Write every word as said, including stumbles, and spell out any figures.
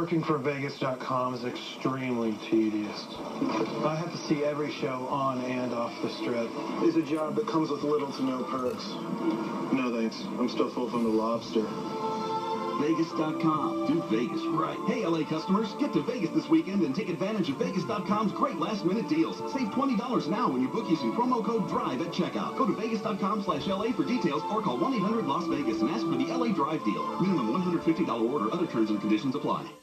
Working for Vegas dot com is extremely tedious. I have to see every show on and off the strip. It's a job that comes with little to no perks. No thanks. I'm still full from the lobster. Vegas dot com. Do Vegas right. Hey, L A customers, get to Vegas this weekend and take advantage of Vegas dot com's great last-minute deals. Save twenty dollars now when you book using promo code DRIVE at checkout. Go to Vegas dot com slash L A for details or call one eight hundred Las Vegas and ask for the L A Drive deal. Minimum one hundred fifty dollars order. Other terms and conditions apply.